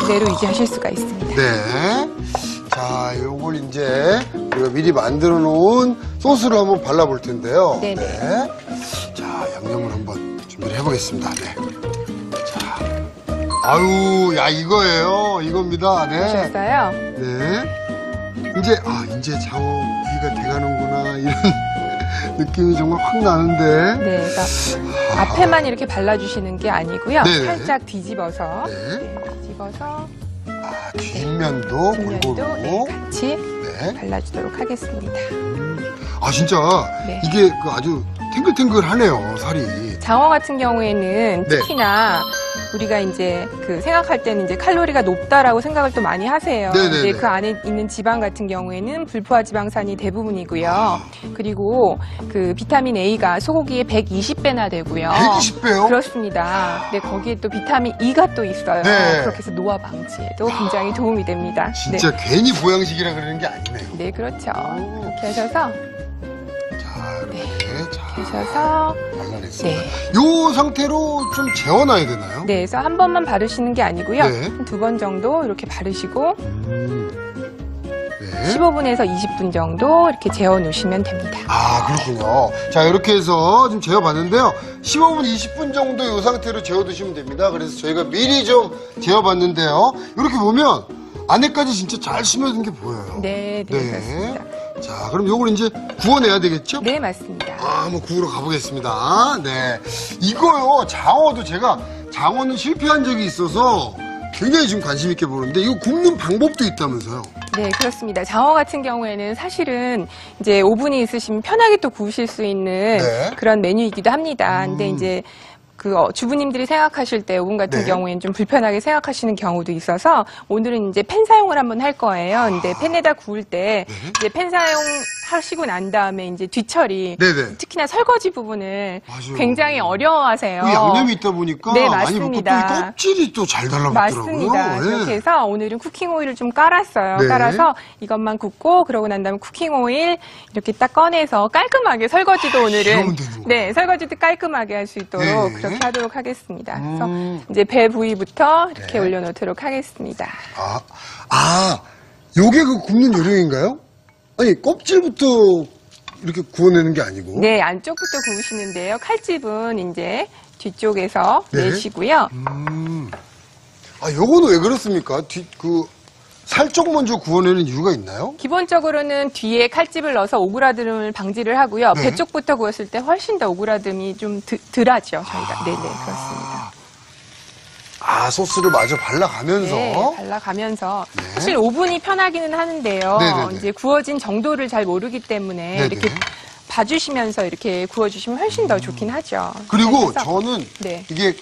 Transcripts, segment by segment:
그대로 유지하실 수가 있습니다. 네. 자, 요걸 이제 우리가 미리 만들어 놓은 소스를 한번 발라볼 텐데요. 네네. 네. 자, 양념을 한번 준비를 해보겠습니다. 네. 자, 아유, 야, 이거예요. 이겁니다. 네. 보셨어요? 네. 이제 장어 구이가 돼가는구나. 이런 느낌이 정말 확 나는데. 네, 그러니까 앞에만 이렇게 발라주시는 게 아니고요. 네네. 살짝 뒤집어서. 네. 네, 뒤집어서. 뒷면도 뒷면도 골고루. 같이 네. 발라주도록 하겠습니다. 아, 진짜 네. 이게 아주 탱글탱글하네요, 살이. 장어 같은 경우에는 네. 특히나 우리가 이제 생각할 때는 이제 칼로리가 높다라고 생각을 또 많이 하세요. 네네네. 이제 그 안에 있는 지방 같은 경우에는 불포화 지방산이 대부분이고요. 그리고 그 비타민 A가 소고기의 120배나 되고요. 120배요? 그렇습니다. 네, 거기에 또 비타민 E가 또 있어요. 네. 그렇게 해서 노화 방지에도 굉장히 도움이 됩니다. 진짜 괜히 보양식이라 그러는 게 아니네요. 네, 그렇죠. 이렇게 하셔서 자, 이렇게 하셔서 발라냈습니다. 네. 요 상태로 좀 재워놔야 되나요? 네, 그래서 한 번만 바르시는 게 아니고요. 네. 한 2번 정도 이렇게 바르시고 네. 15분에서 20분 정도 이렇게 재워 놓으시면 됩니다. 아, 그렇군요. 자, 이렇게 해서 좀 재워봤는데요. 15분, 20분 정도 이 상태로 재워두시면 됩니다. 그래서 저희가 미리 좀 재워봤는데요. 이렇게 보면 안에까지 진짜 잘 스며든 게 보여요. 네, 그렇습니다. 자, 그럼 요걸 이제 구워내야 되겠죠? 네, 맞습니다. 한번 구우러 가보겠습니다. 네. 이거요, 장어는 실패한 적이 있어서 굉장히 지금 관심 있게 보는데 이거 굽는 방법도 있다면서요? 네, 그렇습니다. 장어 같은 경우에는 사실은 이제 오븐이 있으시면 편하게 또 구우실 수 있는 네. 그런 메뉴이기도 합니다. 근데 이제 주부님들이 생각하실 때 오븐 같은 네. 경우에는 좀 불편하게 생각하시는 경우도 있어서 오늘은 이제 팬 사용을 한번 할 거예요. 근데 팬에다 구울 때 이제 팬 사용하시고 난 다음에 이제 뒤처리 네네. 특히나 설거지 부분을 맞아요. 굉장히 어려워하세요. 그 양념이 있다 보니까 네, 많이 맞습니다. 볶고 껍질이 또 잘 달라붙더라고요. 맞습니다. 네. 그렇게 해서 오늘은 쿠킹 오일을 좀 깔았어요. 네. 깔아서 이것만 굽고 그러고 난 다음에 쿠킹 오일 이렇게 딱 꺼내서 깔끔하게 설거지도 오늘은 이러면 되는 거예요. 네, 설거지도 깔끔하게 할 수 있도록 네. 그렇게 하도록 하겠습니다. 그래서 이제 배 부위부터 이렇게 네. 올려놓도록 하겠습니다. 요게 그 굽는 요령인가요? 아니, 껍질부터 이렇게 구워내는 게 아니고. 네, 안쪽부터 구우시는데요. 칼집은 이제 뒤쪽에서 네. 내시고요. 요거는 왜 그렇습니까? 살 쪽 먼저 구워내는 이유가 있나요? 기본적으로는 뒤에 칼집을 넣어서 오그라듦을 방지를 하고요. 네. 배 쪽부터 구웠을 때 훨씬 더 오그라듦이 좀 덜하죠, 저희가. 네네, 그렇습니다. 소스를 마저 발라가면서. 네, 발라가면서. 네. 사실 오븐이 편하기는 하는데요. 네네네. 이제 구워진 정도를 잘 모르기 때문에 네네. 이렇게 봐주시면서 이렇게 구워주시면 훨씬 더 좋긴 하죠. 그리고 그래서- 저는 네. 이게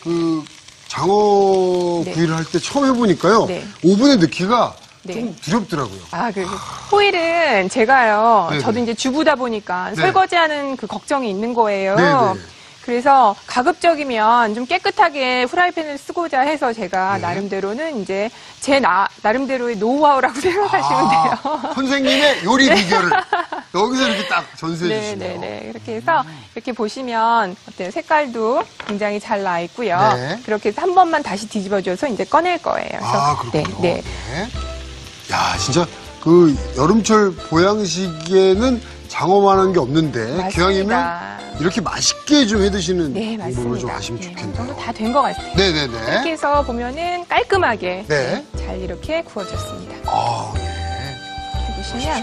장어 네. 구이를 할 때 처음 해보니까요. 네. 오븐에 넣기가 네. 좀 두렵더라고요. 호일은 제가요, 네네. 저도 이제 주부다 보니까 네. 설거지하는 그 걱정이 있는 거예요. 네네. 그래서 가급적이면 좀 깨끗하게 프라이팬을 쓰고자 해서 제가 네. 나름대로는 이제 제 나름대로의 노하우라고 생각하시면 돼요. 선생님의 요리 비결을 여기서 이렇게 딱 전수해 주시네요. 네네네. 그렇게 해서 이렇게 보시면 어때요? 색깔도 굉장히 잘 나 있고요. 네. 그렇게 해서 한 번만 다시 뒤집어줘서 이제 꺼낼 거예요. 그래서 그렇군요. 네. 야, 진짜 여름철 보양식에는 장어만한 게 없는데 맞습니다. 기왕이면 이렇게 맛있게 좀 해드시는 네, 방법을 좀 맞습니다. 아시면 네, 좋겠네요. 어느 정도 다 된 것 같아요. 네네네. 이렇게 해서 보면은 깔끔하게 네. 잘 이렇게 구워졌습니다. 예. 이렇게 보시면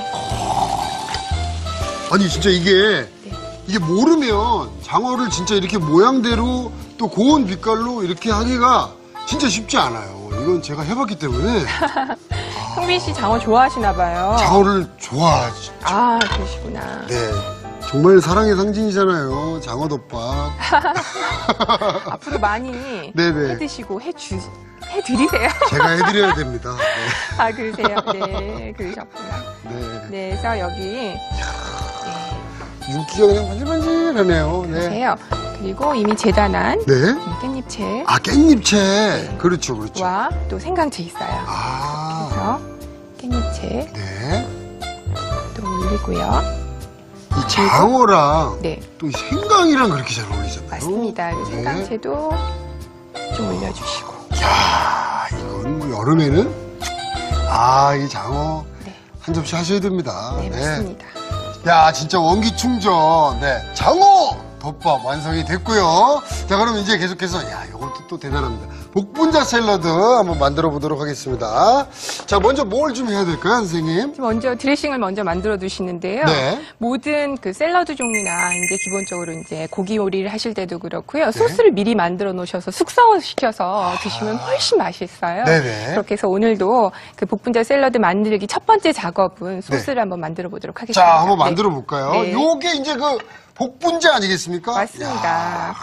아니, 진짜 이게 모르면 장어를 진짜 이렇게 모양대로 또 고운 빛깔로 이렇게 하기가 진짜 쉽지 않아요. 이건 제가 해봤기 때문에 흥빈 씨 장어 좋아하시나 봐요. 장어를 좋아하죠. 그러시구나. 네. 정말 사랑의 상징이잖아요. 장어덮밥. 앞으로 많이 네네. 해드시고 해드리세요. 제가 해드려야 됩니다. 네. 그러세요. 네, 그러셨구나. 네. 네, 그래서 여기 윤기가 그냥 반질반질하네요. 네. 보세요. 그리고 이미 재단한 네. 깻잎채와 깻잎채. 그렇죠, 그렇죠. 또 생강채 있어요. 그래서 깻잎채 네. 또 올리고요. 이 장어랑 네, 또 이 생강이랑 그렇게 잘 어울리잖아요. 맞습니다. 그리고 네. 생강채도 좀 올려주시고. 야, 이건 여름에는 이 장어 한 접시 하셔야 됩니다. 네, 맞습니다. 야, 진짜 원기 충전. 네, 장어 덮밥 완성이 됐고요. 자, 그럼 이제 계속해서 이것도 또 대단합니다. 복분자 샐러드 한번 만들어 보도록 하겠습니다. 자, 먼저 뭘 좀 해야 될까요, 선생님? 먼저 드레싱을 먼저 만들어 두시는데요. 네. 모든 그 샐러드 종류나 이제 기본적으로 이제 고기 요리를 하실 때도 그렇고요. 소스를 미리 만들어 놓으셔서 숙성시켜서 드시면 훨씬 맛있어요. 네네. 그렇게 해서 오늘도 그 복분자 샐러드 만들기 첫 번째 작업은 소스를 한번 만들어 보도록 하겠습니다. 자, 한번 만들어 볼까요? 네. 요게 이제 그 복분자 아니겠습니까? 맞습니다.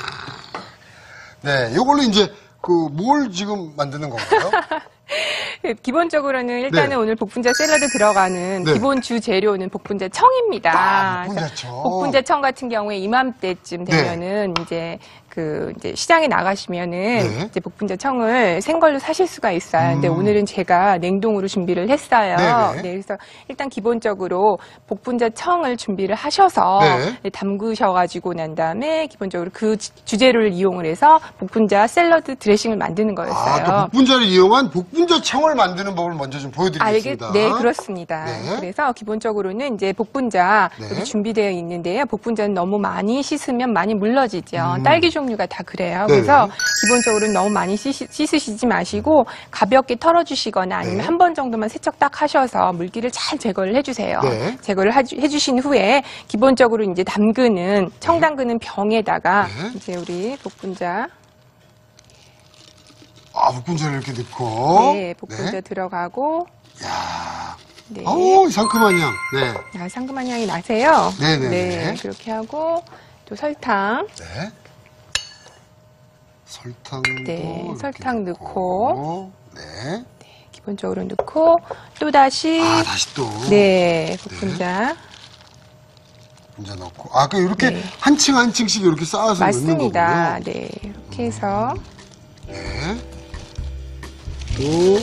네, 요걸로 이제 뭘 지금 만드는 건가요? 기본적으로는 일단은 네. 오늘 복분자 샐러드 들어가는 네. 기본 주 재료는 복분자 청입니다. 복분자청. 복분자 청 같은 경우에 이맘때쯤 되면은 이제 이제 시장에 나가시면은 네. 이제 복분자 청을 생걸로 사실 수가 있어요. 근데 오늘은 제가 냉동으로 준비를 했어요. 네네. 네, 그래서 일단 기본적으로 복분자 청을 준비를 하셔서 네. 담그셔가지고 난 다음에 기본적으로 그 주재료를 이용을 해서 복분자 샐러드 드레싱을 만드는 거였어요. 그 복분자를 이용한 복분자 청을 만드는 법을 먼저 좀 보여드리겠습니다. 네, 그렇습니다. 네. 그래서 기본적으로는 이제 복분자 네. 여기 준비되어 있는데요. 복분자는 너무 많이 씻으면 많이 물러지죠. 딸기 종류가 다 그래요. 네. 그래서 기본적으로 너무 많이 씻으시지 마시고 가볍게 털어주시거나 아니면 네. 한 번 정도만 세척 딱 하셔서 물기를 잘 제거를 해주세요. 네. 제거를 해주신 후에 기본적으로 이제 청 담그는 병에다가 네. 이제 우리 복분자 복분자를 이렇게 넣고. 네, 복분자 들어가고 야, 네. 상큼한 향. 네. 상큼한 향이 나세요. 네네네. 네, 그렇게 하고 또 설탕. 네. 설탕도 네, 이렇게 설탕 넣고. 네. 기본적으로 넣고 또 다시 다시 또. 네, 복분자. 분자 넣고. 이렇게 네. 한 층 한 층씩 이렇게 쌓아서 넣는 맞습니다. 거군요. 네, 이렇게 해서 네. 또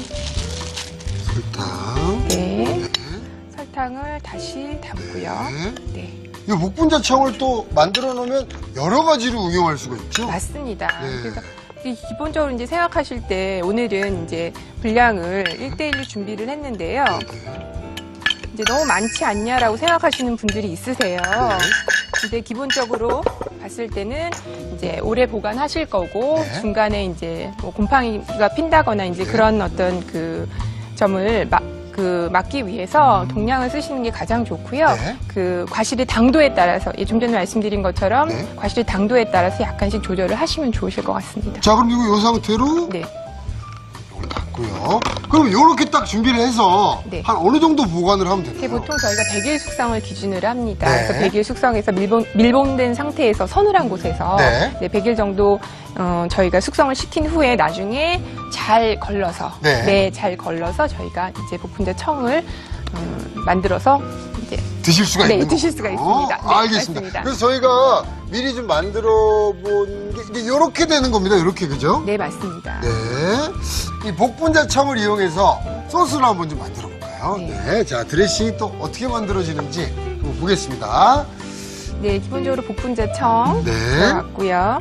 설탕. 네, 설탕을 다시 담고요. 네, 이 복분자 청을 또 만들어 놓으면 여러 가지로 응용할 수가 있죠. 맞습니다. 네. 그래서 기본적으로 이제 생각하실 때 오늘은 이제 분량을 1대1로 준비를 했는데요. 이제 너무 많지 않냐라고 생각하시는 분들이 있으세요. 근데 기본적으로 봤을 때는 이제 오래 보관하실 거고 네. 중간에 이제 뭐 곰팡이가 핀다거나 이제 그런 어떤 그 점을 막기 위해서 동량을 쓰시는 게 가장 좋고요. 네. 그 과실의 당도에 따라서 좀 전에 말씀드린 것처럼 네. 과실의 당도에 따라서 약간씩 조절을 하시면 좋으실 것 같습니다. 자, 그럼 이거 이 상태로 네. 이걸 닫고요. 그럼 이렇게 딱 준비를 해서 네. 한 어느 정도 보관을 하면 되나요? 보통 저희가 100일 숙성을 기준으로 합니다. 네. 그래서 100일 숙성해서 밀봉된 상태에서 서늘한 곳에서 네. 100일 정도 저희가 숙성을 시킨 후에 나중에 잘 걸러서 잘 걸러서 저희가 이제 복분자 청을 만들어서 이제 드실 수가 네, 있는 드실 거군요. 수가 있습니다. 네, 알겠습니다. 맞습니다. 그래서 저희가 미리 좀 만들어 본 게 이렇게 되는 겁니다. 이렇게, 그죠? 네, 맞습니다. 네. 이 복분자 청을 이용해서 소스를 한번 좀 만들어 볼까요? 네. 네. 자, 드레싱이 또 어떻게 만들어지는지 한번 보겠습니다. 네, 기본적으로 복분자 청 네. 들어갔고요.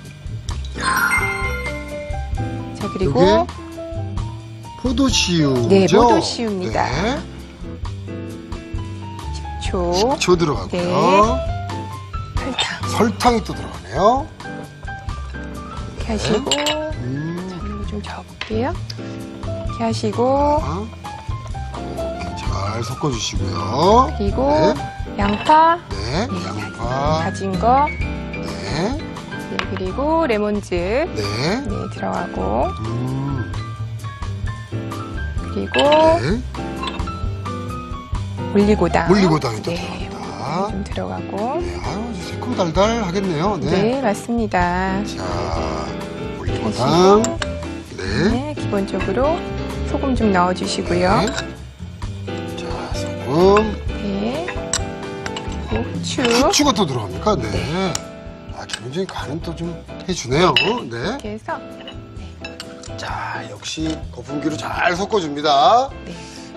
자, 그리고 이게 포도씨유죠? 네, 포도씨유입니다. 네. 식초, 식초 들어가고요. 네. 설탕 설탕이 또 들어가네요. 이렇게 하시고 좀 저어볼게요. 이렇게 하시고 이렇게 잘 섞어주시고요. 그리고 네. 양파, 네, 양파. 다진 거, 네, 네, 그리고 레몬즙 네. 네, 들어가고 그리고 네. 올리고당, 올리고당이 또 네, 들어갑니다. 좀 들어가고 네, 아주 새콤달달 하겠네요. 네. 네, 맞습니다. 자, 올리고당. 네. 네, 기본적으로 소금 좀 넣어주시고요. 네. 자, 소금. 네, 그리고 후추. 후추가 또 들어갑니까? 네. 기본적인 간은 또 좀 해주네요. 네. 이렇게 해서 자, 역시 거품기로 잘 섞어줍니다. 네.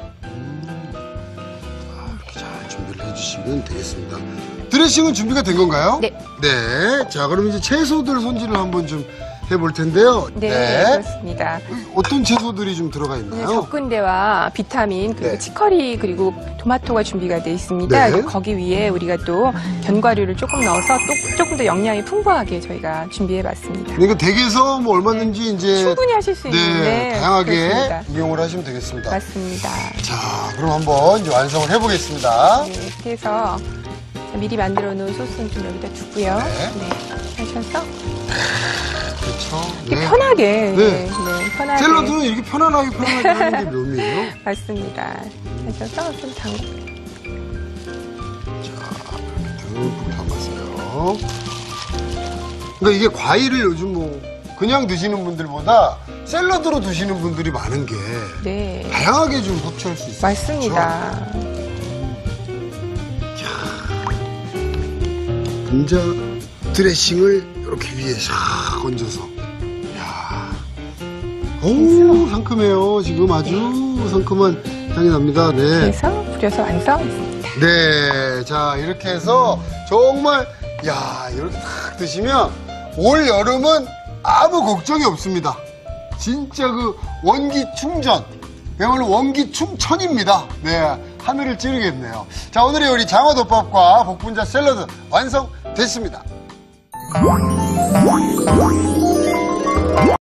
이렇게 잘 준비를 해주시면 되겠습니다. 드레싱은 준비가 된 건가요? 네. 네. 자, 그럼 이제 채소들 손질을 한번 좀 해볼 텐데요. 네, 그렇습니다. 어떤 채소들이 좀 들어가 있나요? 적근대와 비타민, 그리고 네. 치커리, 그리고 토마토가 준비가 되어 있습니다. 네. 거기 위에 우리가 또 견과류를 조금 넣어서 또 조금 더 영양이 풍부하게 저희가 준비해봤습니다. 이거 댁에서 뭐 얼마든지 이제 충분히 하실 수 있는 네, 다양하게 그렇습니다. 이용을 하시면 되겠습니다. 맞습니다. 자, 그럼 한번 이제 완성을 해보겠습니다. 네, 이렇게 해서 미리 만들어 놓은 소스는 좀 여기다 두고요. 네. 네, 하셔서 그렇죠. 이렇게 편하게, 네. 편하게. 샐러드는 이렇게 편안하게 하는 게 묘미예요. 맞습니다. 하셔서 좀 담고. 듬뿍 담았어요. 그러니까 이게 과일을 요즘 뭐 그냥 드시는 분들보다 샐러드로 드시는 분들이 많은 게 네, 다양하게 좀 섭취할 수 있어요. 맞습니다. 분자 드레싱을 이렇게 위에 샥 얹어서. 이야. 오, 상큼해요. 지금 아주 상큼한 향이 납니다. 네. 그래서 뿌려서 완성했습니다. 네. 자, 이렇게 해서 정말, 야, 이렇게 딱 드시면 올 여름은 아무 걱정이 없습니다. 진짜 그 원기 충전. 그야말로 원기 충천입니다. 네. 하늘을 찌르겠네요. 자, 오늘의 요리 장어덮밥과 복분자 샐러드 완성됐습니다.